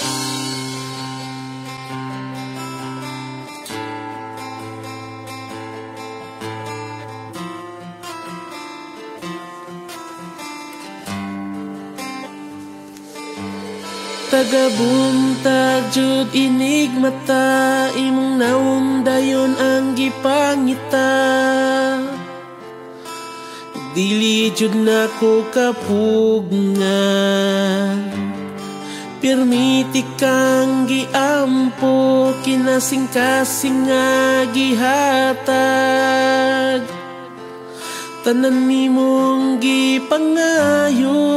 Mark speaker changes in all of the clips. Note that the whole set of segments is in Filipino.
Speaker 1: Tagabuntag jud inig mata, imong naong dayon ang gipangita. Dili jud nako kapugngan, pirmiti kang giampo, kinasing-kasing nga gihatag. Tanan nimong gipangayo,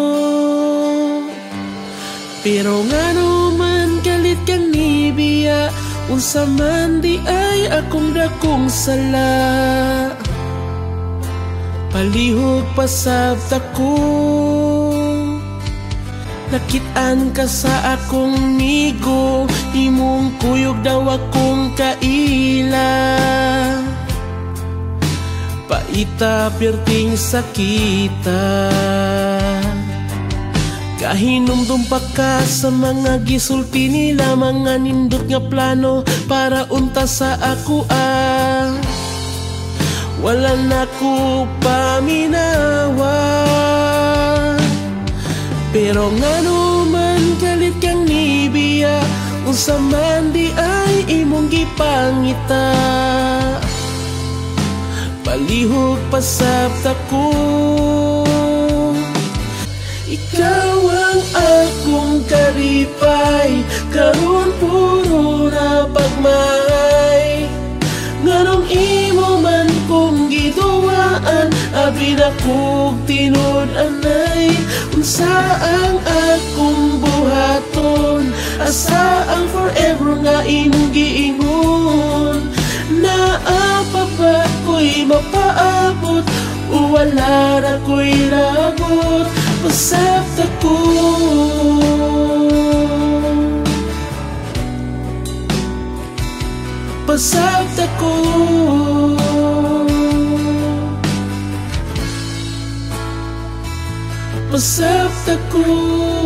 Speaker 1: pero ngano man galit kang nibiya, unsa man di ay akong dakong sala. Palihog pasabta ko, nakit-an ka sa akong migo, imong kuyog daw akong kaila. Paita perting sakita, kahinumdum pa ka sa mga gisulti nila, mga nindot nga plano para unta sa ako wala na ko paminawa. Pero ngano man galit kang nibiya, unsa man di ay imong gipangita. Palihog pasabta ko, ikaw ang akong karipay, karon puro na pagmay. Nganong imo man kong giduwaan, abi na kog tinud anay. Unsa ang akong buhaton, asa ang forever nga imong giingon. Naapa ba ko'y mapaabot, o wala na ko'y labot. Pasabta ko, pasabta ko, pasabta ko.